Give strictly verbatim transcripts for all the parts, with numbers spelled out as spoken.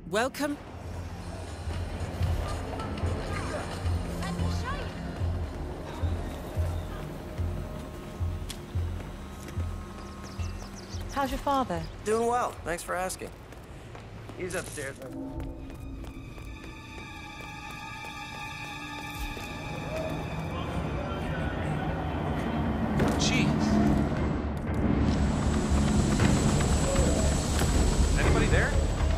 Welcome. Let me show you. How's your father? Doing well, thanks for asking. He's upstairs. Jeez. Anybody there?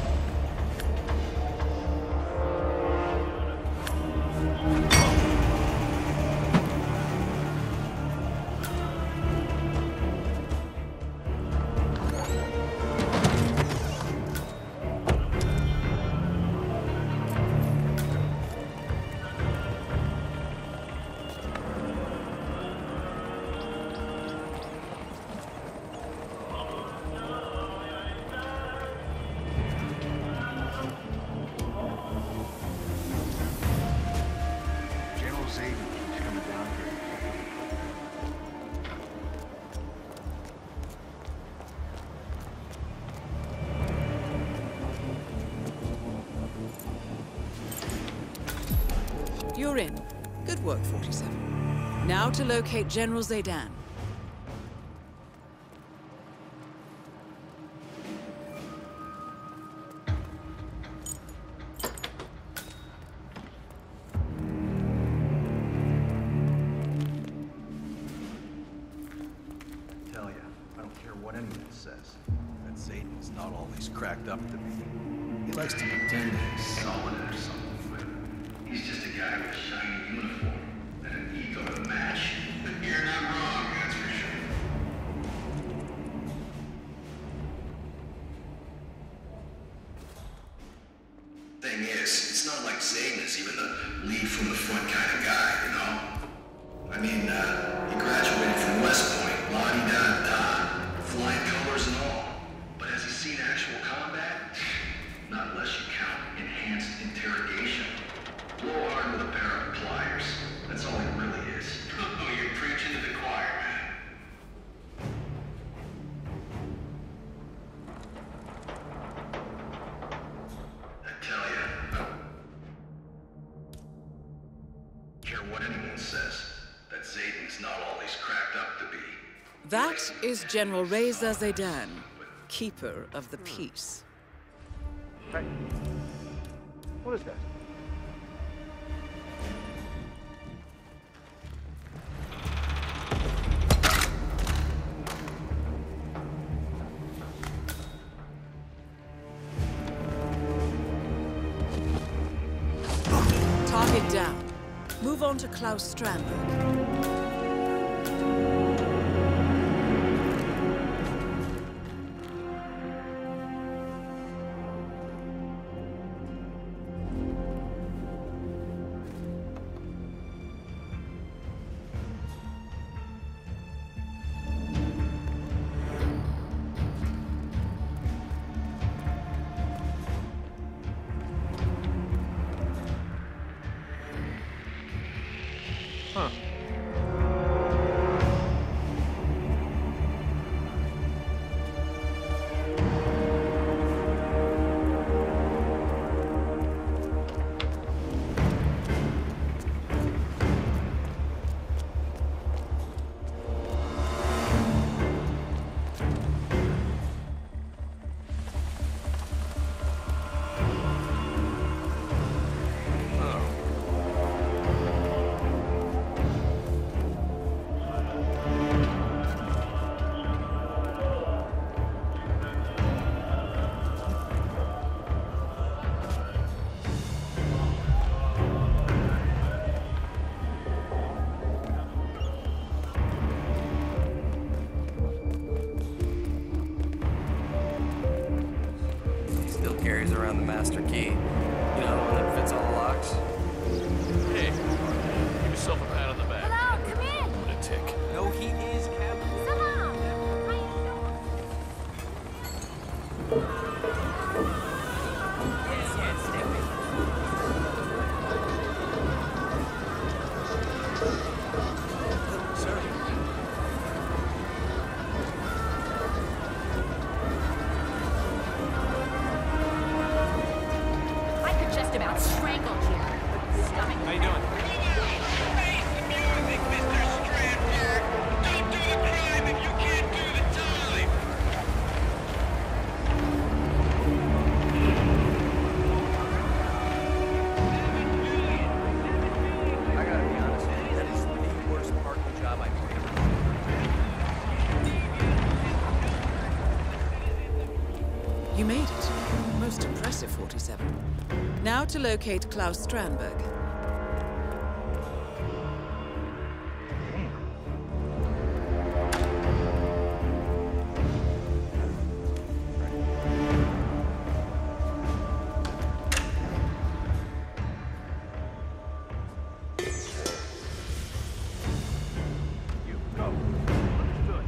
You're in. Good work, forty-seven. Now to locate General Zaydan. Tell ya, I don't care what anyone says. That Zaydan's not all he's cracked up to be. He likes to pretend that he's solid or something, but he's just a guy with a shiny uniform and an ego to match. But you're not wrong, that's for sure. Thing is, it's not like Zaydan is even the lead from the front kind of guy, you know? I mean, uh, he graduated from West Point, la-di-da-da, flying colors and all. But has he seen actual combat? Not unless you count enhanced interrogation. Blow hard with a pair of pliers. That's all he really is. Oh, you're preaching to the choir, man. I tell you, I don't care what anyone says. That Zaydan's not all he's cracked up to be. That is General Reza Zaydan, Keeper of the Peace. Hey, what is that? Target down. Move on to Klaus Strandberg. Huh. got you. Stomach. How you doing? Face the music, Mister Strandberg! Don't do the crime if you can't do the time! I gotta be honest, that is the worst parking job I've ever done. You made it. Most impressive, forty-seven. Now to locate Klaus Strandberg. You go. Understood.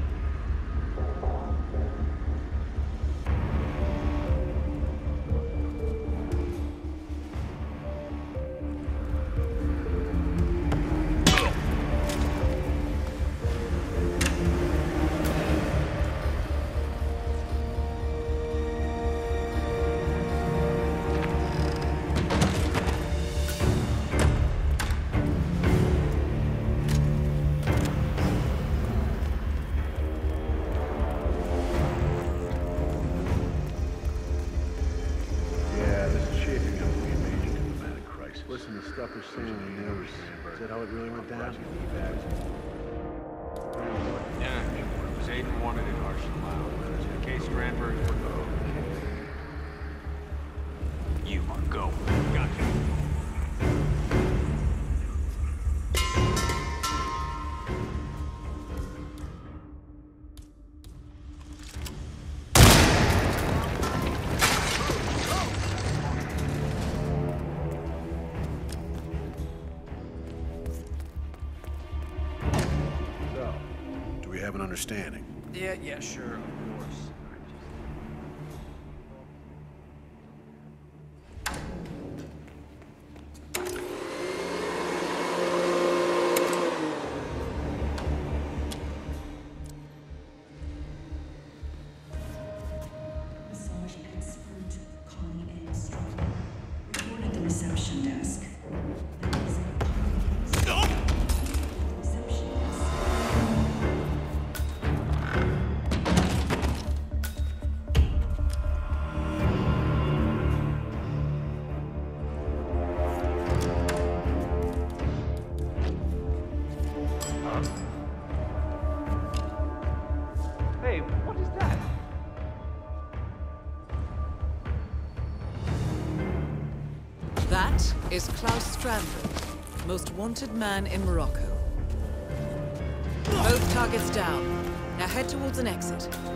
Yeah, this is shaping up to be a major diplomatic crisis. Listen to stuff they're saying in the news. Is that how it really went down? Yeah. It was Aiden wanted in Arsenal. In case Strandberg would go. You are go. Gotcha. So, do we have an understanding? Yeah, yeah, sure, of course. Massage expert Colleen N. Strong reported the reception desk. There is a Stop! Reception desk. Hey, what is that? That is Klaus Strandberg, most wanted man in Morocco. Both targets down. Now head towards an exit.